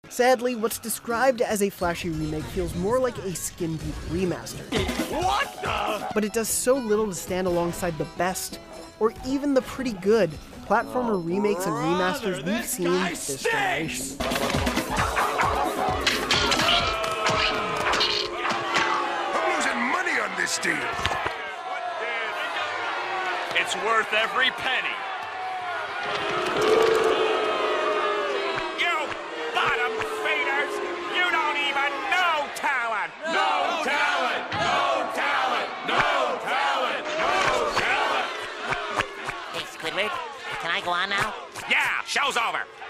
Sadly, what's described as a flashy remake feels more like a skin-deep remaster. What the? But it does so little to stand alongside the best, or even the pretty good, platformer remakes and remasters we've seen this generation. I'm losing money on this deal. It's worth every penny. You bottom feeders! You don't even know talent! No talent! No talent! No talent! No talent! Hey, Squidward, can I go on now? Yeah, show's over.